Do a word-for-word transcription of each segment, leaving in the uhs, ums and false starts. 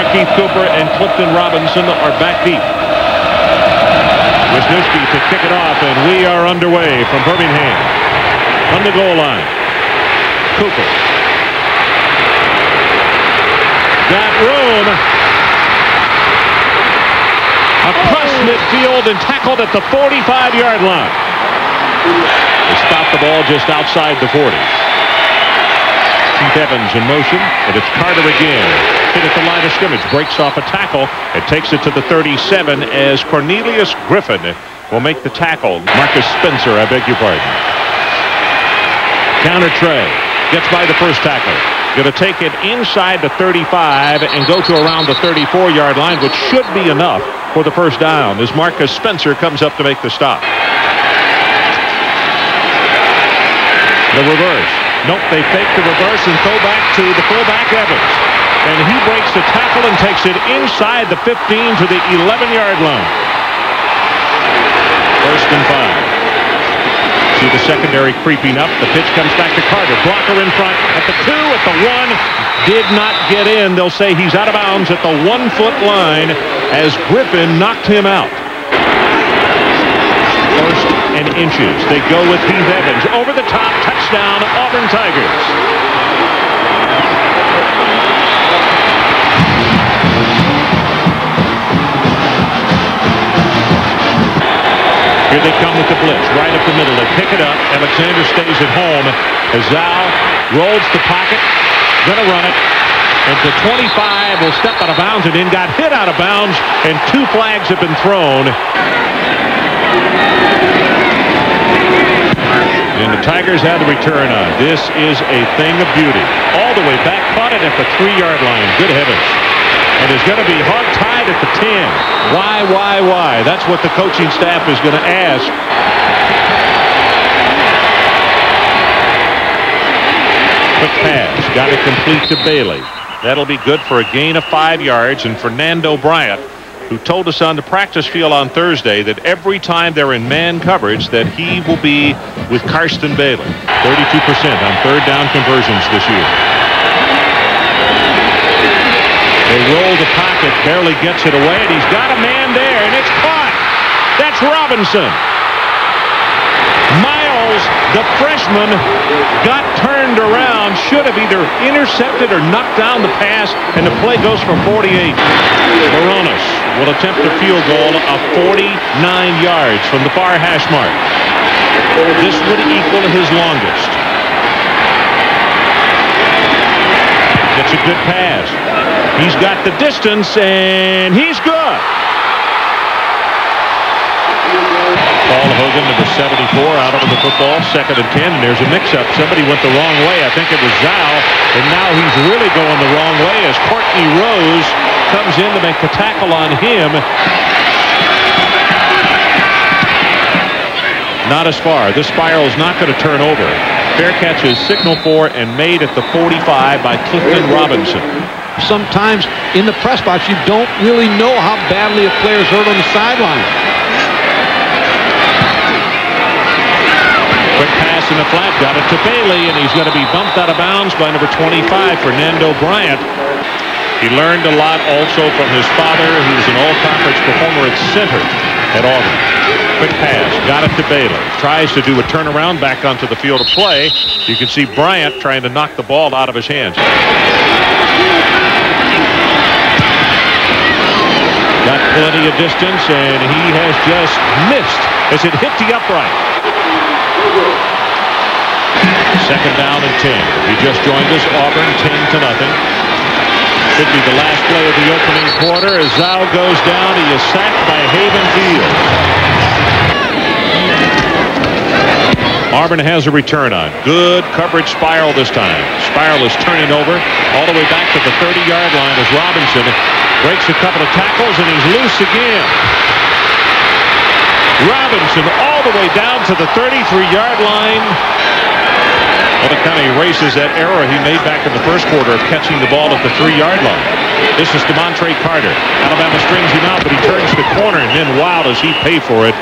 Keith Cooper and Clifton Robinson are back deep. Wisniewski to kick it off, and we are underway from Birmingham. On the goal line. Cooper. Got room. Across midfield and tackled at the forty-five yard line. They stopped the ball just outside the forty. Keith Evans in motion, and it's Carter again. Hit at the line of scrimmage, breaks off a tackle, and takes it to the thirty-seven as Cornelius Griffin will make the tackle. Marcus Spencer, I beg your pardon. Counter Trey, gets by the first tackle. Going to take it inside the thirty-five and go to around the thirty-four yard line, which should be enough for the first down as Marcus Spencer comes up to make the stop. The reverse. Nope, they fake the reverse and throw back to the fullback Evans. And he breaks the tackle and takes it inside the fifteen to the eleven yard line. First and five. See the secondary creeping up. The pitch comes back to Carter. Blocker in front at the two, at the one. Did not get in. They'll say he's out of bounds at the one foot line as Griffin knocked him out. First and inches. They go with Keith Evans. Over the top. Touchdown, Auburn Tigers. Here they come with the blitz, right up the middle. They pick it up. Alexander stays at home. Azal rolls the pocket. Gonna run it. And the twenty-five will step out of bounds and then got hit out of bounds. And two flags have been thrown. And the Tigers have the return on. This is a thing of beauty. All the way back. Caught it at the three yard line. Good heavens. And is going to be hog-tied at the ten. Why, why, why? That's what the coaching staff is going to ask. Quick pass. Got it complete to Bailey. That'll be good for a gain of five yards. And Fernando Bryant, who told us on the practice field on Thursday that every time they're in man coverage that he will be with Karsten Bailey. thirty-two percent on third down conversions this year. They roll the pocket, barely gets it away, and he's got a man there, and it's caught. That's Robinson. Miles, the freshman, got turned around, should have either intercepted or knocked down the pass, and the play goes for forty-eight. Moronis will attempt a field goal of forty-nine yards from the far hash mark. This would equal his longest. Gets a good pass. He's got the distance, and he's good. Paul Hogan, number seventy-four, out over the football, second and ten, and there's a mix-up. Somebody went the wrong way. I think it was Zhao, and now he's really going the wrong way as Courtney Rose comes in to make the tackle on him. Not as far. This spiral is not going to turn over. Fair catch is signaled for and made at the forty-five by Clifton Robinson. Sometimes in the press box, you don't really know how badly a player is hurt on the sideline. Quick pass in the flat, got it to Bailey, and he's going to be bumped out of bounds by number twenty-five, Fernando Bryant. He learned a lot also from his father, who's an all-conference performer at center at Auburn. Quick pass, got it to Bailey. Tries to do a turnaround back onto the field of play. You can see Bryant trying to knock the ball out of his hands. Got plenty of distance, and he has just missed as it hit the upright. Second down and ten. He just joined us. Auburn ten to nothing. Should be the last play of the opening quarter as Zhao goes down. He is sacked by Haven Field. Auburn has a return on. Good coverage spiral this time. Spiral is turning over all the way back to the thirty yard line as Robinson breaks a couple of tackles and he's loose again. Robinson all the way down to the thirty-three yard line. Well, it kind of erases that error he made back in the first quarter of catching the ball at the three yard line. This is DeMontre Carter. Alabama strings him out, but he turns the corner, and then wow, does he pay for it.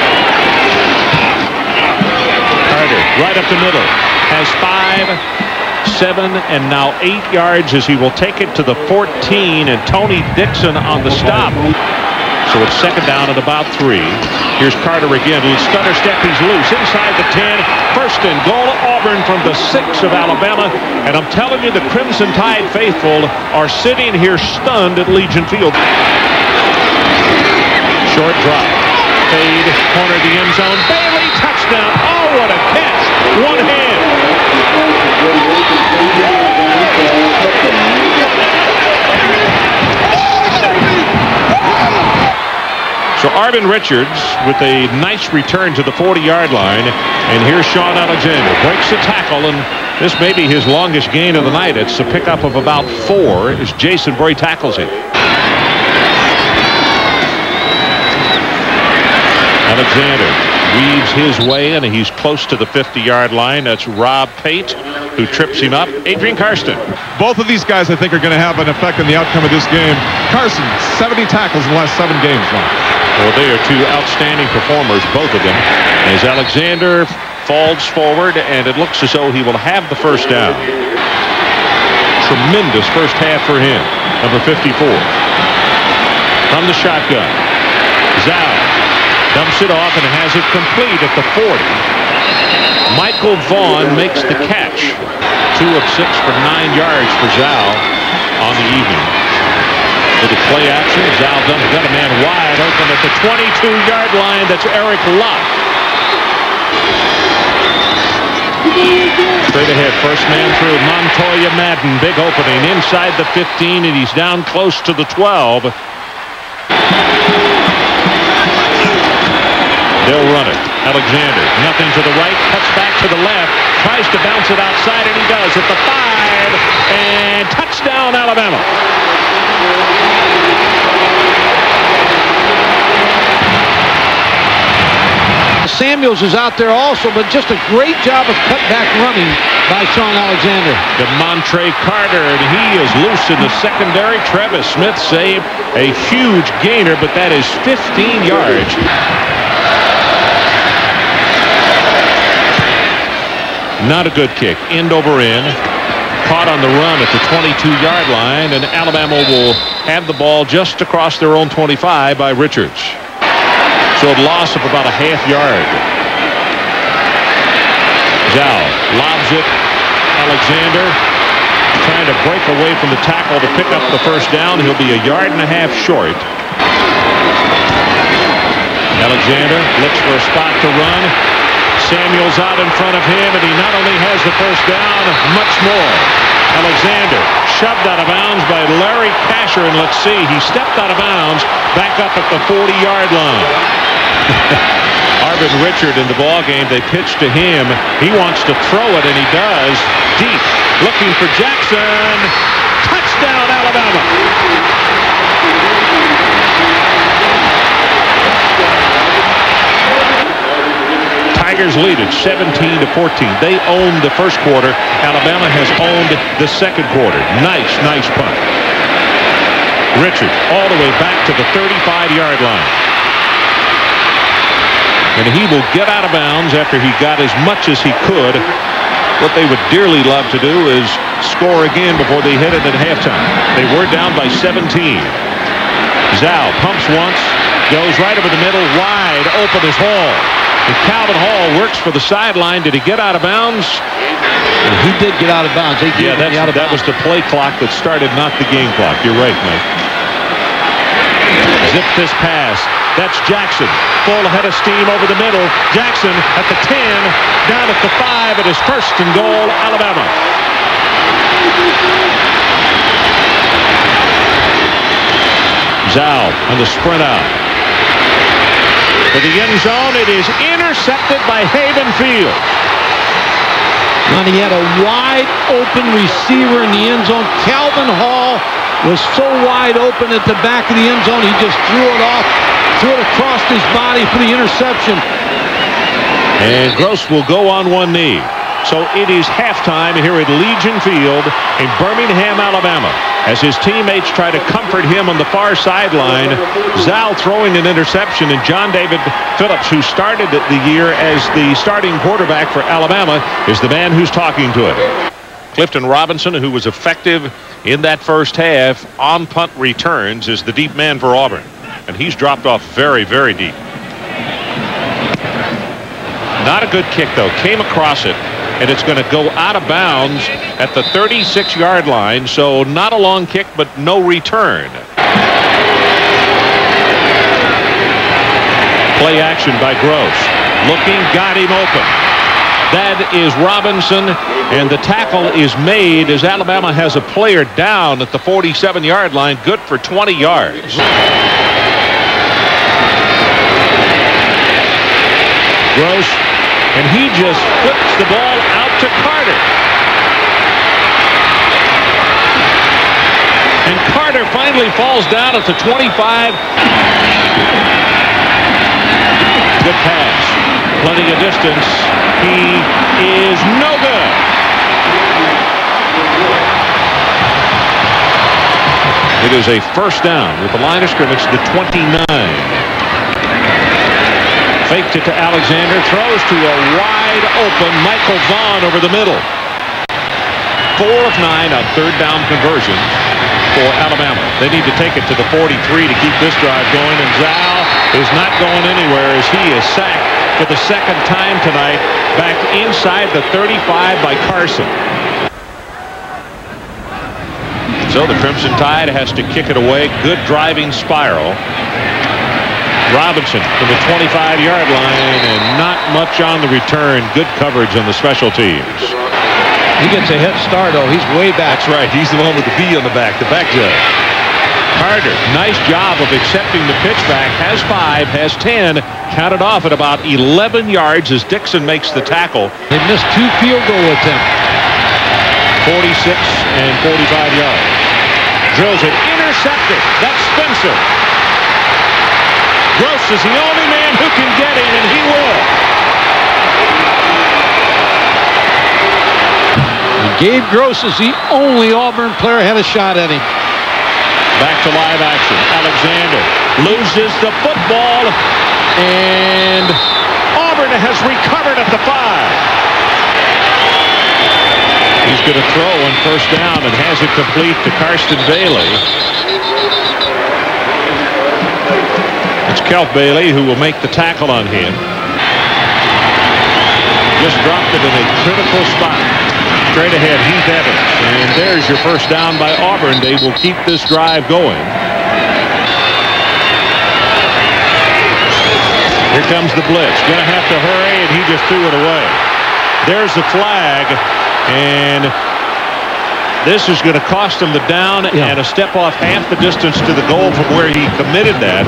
Carter, right up the middle, has five, Seven and now eight yards as he will take it to the fourteen, and Tony Dixon on the stop. So it's second down at about three. Here's Carter again. Little stutter step. He's loose inside the ten. First and goal. Auburn from the six of Alabama. And I'm telling you, the Crimson Tide faithful are sitting here stunned at Legion Field. Short drop. Fade. Corner of the end zone. Bailey. Touchdown. Oh, what a catch. One hand. So Arvin Richards with a nice return to the forty-yard line. And here's Sean Alexander. Breaks the tackle, and this may be his longest gain of the night. It's a pickup of about four as Jason Bray tackles him. Alexander weaves his way, and he's close to the fifty-yard line. That's Rob Pate who trips him up. Adrian Karsten. Both of these guys, I think, are going to have an effect on the outcome of this game. Carson, seventy tackles in the last seven games now. Well, they are two outstanding performers, both of them. As Alexander falls forward, and it looks as though he will have the first down. Tremendous first half for him. Number fifty-four. From the shotgun. Zhao dumps it off and has it complete at the forty. Michael Vaughn makes the catch. Two of six for nine yards for Zhao on the evening. With the play action, Zhao dumps, got a man wide open at the twenty-two-yard line. That's Eric Lott. Straight ahead, first man through. Montoya Madden, big opening inside the fifteen, and he's down close to the twelve. They'll run it. Alexander, nothing to the right, cuts back to the left, tries to bounce it outside, and he does at the five, and touchdown Alabama. Samuels is out there also, but just a great job of cutback running by Sean Alexander. DeMontre Carter, and he is loose in the secondary. Travis Smith saved a huge gainer, but that is fifteen yards. Not a good kick. End over end. Caught on the run at the twenty-two-yard line, and Alabama will have the ball just across their own twenty-five by Richards. So a loss of about a half yard. Zhao lobs it. Alexander trying to break away from the tackle to pick up the first down. He'll be a yard and a half short. Alexander looks for a spot to run. Samuels out in front of him, and he not only has the first down, much more. Alexander shoved out of bounds by Larry Kasher, and let's see, he stepped out of bounds back up at the forty-yard line. Arvin Richard in the ball game, they pitch to him. He wants to throw it, and he does. Deep, looking for Jackson. Touchdown, Alabama. Tigers lead it seventeen to fourteen. They own the first quarter. Alabama has owned the second quarter. Nice, nice punt. Richard all the way back to the thirty-five-yard line. And he will get out of bounds after he got as much as he could. What they would dearly love to do is score again before they hit it at halftime. They were down by seventeen. Zhao pumps once, goes right over the middle, wide open is Hall. And Calvin Hall works for the sideline. Did he get out of bounds? He did get out of bounds. They yeah, that's, out of that bounds. was the play clock that started, not the game clock. You're right, Mike. Zip this pass. That's Jackson. Full head of steam over the middle. Jackson at the ten, down at the five. It is first and goal, Alabama. Zhao on the sprint out. To the end zone, it is intercepted by Haven Field. And he had a wide open receiver in the end zone. Calvin Hall was so wide open at the back of the end zone, he just threw it off, threw it across his body for the interception. And Gross will go on one knee. So it is halftime here at Legion Field in Birmingham, Alabama, as his teammates try to comfort him on the far sideline. Zhao throwing an interception, and John David Phillips, who started the year as the starting quarterback for Alabama, is the man who's talking to it. Clifton Robinson, who was effective in that first half on punt returns, is the deep man for Auburn. And he's dropped off very, very deep. Not a good kick, though. Came across it, and it's going to go out of bounds at the thirty-six yard line. So not a long kick, but no return. Play action by Gross. Looking, got him open. That is Robinson, and the tackle is made as Alabama has a player down at the forty-seven yard line, good for twenty yards. Gross, and he just flips the ball out to Carter. And Carter finally falls down at the twenty-five. Good pass. Plenty of distance. He is no good. It is a first down with the line of scrimmage to the twenty-nine. Faked it to Alexander. Throws to a wide open Michael Vaughn over the middle. Four of nine on third down conversions for Alabama. They need to take it to the forty-three to keep this drive going, and Zal is not going anywhere as he is sacked for the second time tonight, back inside the thirty-five by Carson. So the Crimson Tide has to kick it away. Good driving spiral. Robinson to the twenty-five yard line, and not much on the return. Good coverage on the special teams. He gets a head start, though. He's way back. That's right. He's the one with the B on the back, the back judge. Carter, nice job of accepting the pitch back. Has five, has ten. Counted off at about eleven yards as Dixon makes the tackle. They missed two field goal attempts. forty-six and forty-five yards. Drills it. Intercepted. That's Spencer. Gross is the only man who can get him, and he will. And Gabe Gross is the only Auburn player had a shot at him. Back to live action. Alexander loses the football, and Auburn has recovered at the five. He's going to throw on first down and has it complete to Karsten Bailey. It's Kelf Bailey who will make the tackle on him. Just dropped it in a critical spot. Straight ahead, Heath Evans. And there's your first down by Auburn. They will keep this drive going. Here comes the blitz. Gonna have to hurry, and he just threw it away. There's the flag, and this is going to cost him the down yeah. and a step off half the distance to the goal from where he committed that.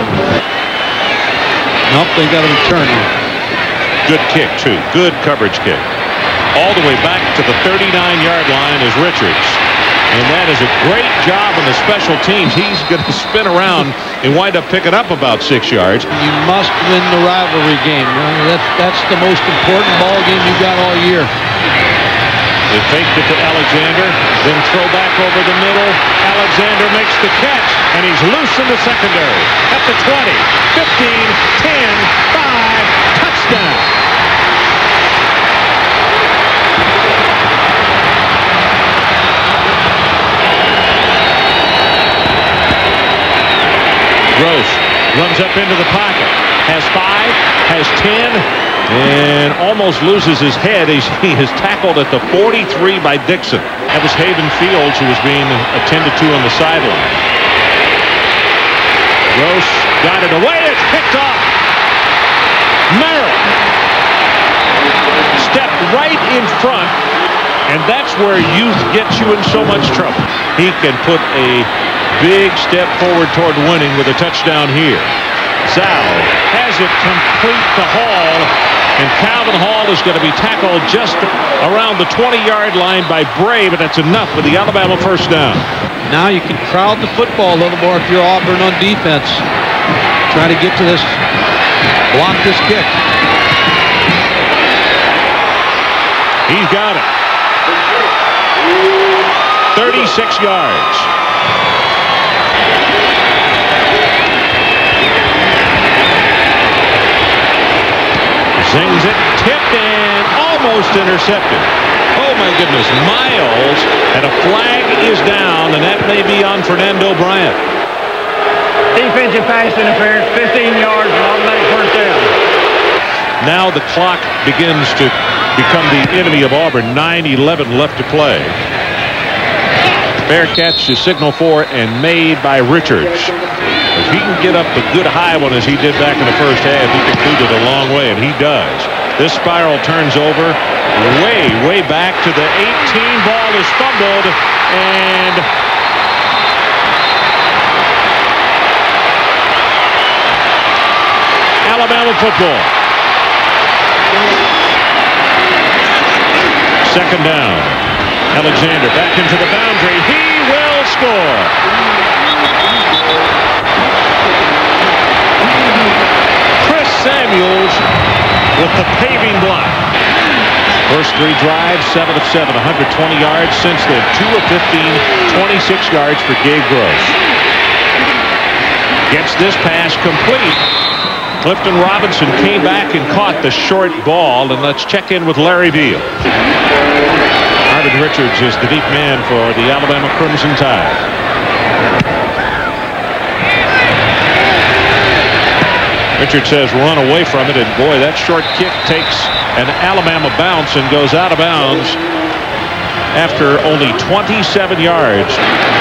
Nope, they got a return. Good kick, too. Good coverage kick. All the way back to the thirty-nine yard line is Richards. And that is a great job on the special teams. He's going to spin around and wind up picking up about six yards. You must win the rivalry game. That's, that's the most important ball game you got all year. They faked it to Alexander, then throw back over the middle. Alexander makes the catch, and he's loose in the secondary. At the twenty, fifteen, ten, five, touchdown. Gross runs up into the pocket, has five, has ten, and almost loses his head. He's, he is tackled at the forty-three by Dixon. That was Haven Fields, who was being attended to on the sideline. Gross got it away. It's picked off. Merrill stepped right in front, and that's where youth gets you in so much trouble. He can put a big step forward toward winning with a touchdown here. Zal has it complete to Hall, and Calvin Hall is going to be tackled just around the twenty yard line by Bray, but that's enough for the Alabama first down. Now you can crowd the football a little more if you're Auburn on defense. Try to get to this, block this kick. He's got it. thirty-six yards. Sings it, tipped, and almost intercepted. Oh, my goodness, miles, and a flag is down, and that may be on Fernando Bryant. Defensive pass interference, fifteen yards, and automatic first down. Now the clock begins to become the enemy of Auburn. nine eleven left to play. Fair catch to signal for and made by Richards. If he can get up a good high one as he did back in the first half, he can boot it a long way, and he does. This spiral turns over way, way back to the eighteen. Ball is fumbled, and Alabama football. Second down. Alexander back into the boundary. He will score. Chris Samuels with the paving block. First three drives, seven of seven, one hundred twenty yards since then. two of fifteen, twenty-six yards for Gabe Gross. Gets this pass complete. Clifton Robinson came back and caught the short ball, and let's check in with Larry Beal. Marvin Richards is the deep man for the Alabama Crimson Tide. Richards says run away from it, and boy, that short kick takes an Alabama bounce and goes out of bounds after only twenty-seven yards.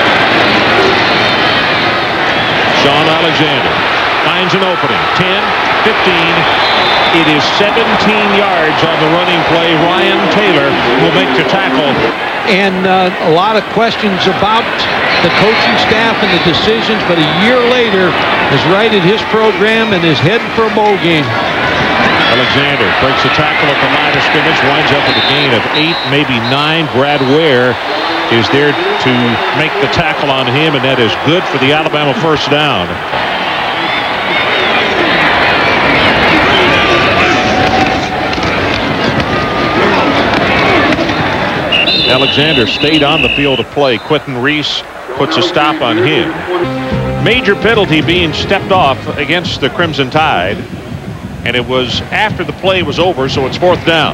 Sean Alexander finds an opening. ten, fifteen. It is seventeen yards on the running play. Ryan Taylor will make the tackle. And uh, a lot of questions about the coaching staff and the decisions, but a year later has righted his program and is heading for a bowl game. Alexander breaks a tackle at the line of scrimmage, winds up with a gain of eight, maybe nine. Brad Ware is there to make the tackle on him, and that is good for the Alabama first down. Alexander stayed on the field of play. Quentin Reese puts a stop on him. Major penalty being stepped off against the Crimson Tide, and it was after the play was over, so it's fourth down.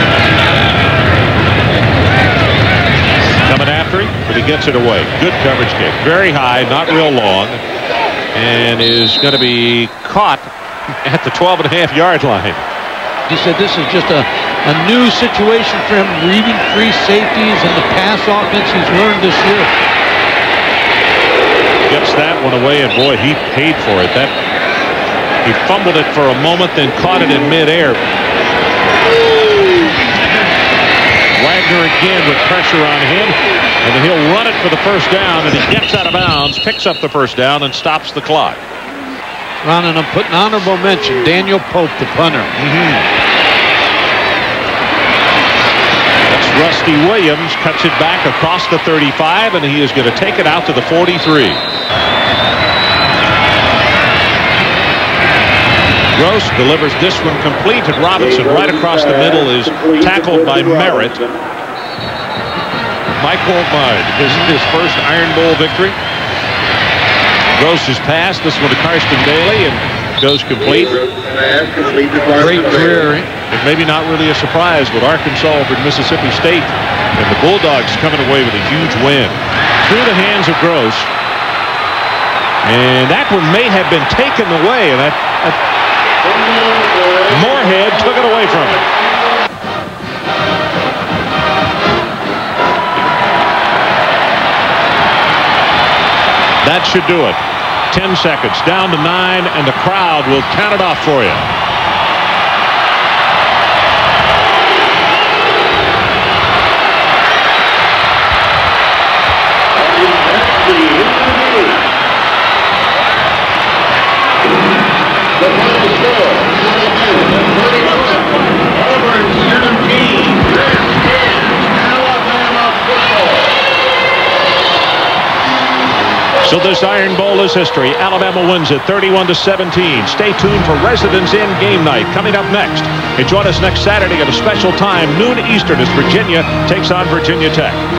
Coming after him, but he gets it away. Good coverage kick. Very high, not real long, and is going to be caught at the twelve and a half yard line. He said this is just a, a new situation for him, reading free safeties and the pass offense he's learned this year. Gets that one away, and boy, he paid for it. That he fumbled it for a moment, then caught it in midair. Wagner again with pressure on him, and then he'll run it for the first down, and he gets out of bounds, picks up the first down, and stops the clock. Ron, and I'm putting honorable mention, Daniel Pope, the punter. Mm-hmm. That's Rusty Williams, cuts it back across the thirty-five, and he is going to take it out to the forty-three. Gross delivers this one complete, and Robinson right across the middle is tackled by Merritt. Mike won't mind. This is his first Iron Bowl victory. Gross's pass, this one to Karsten Bailey, and goes complete. Great career. And maybe not really a surprise with Arkansas over Mississippi State, and the Bulldogs coming away with a huge win. Through the hands of Gross. And that one may have been taken away, and that, that Moorhead took it away from him. That should do it. Ten seconds, down to nine, and the crowd will count it off for you. The final score, Auburn seventeen, Alabama football. So this Iron Bowl is history. Alabama wins it thirty-one to seventeen. Stay tuned for Residents In game night coming up next. And join us next Saturday at a special time, noon Eastern, as Virginia takes on Virginia Tech.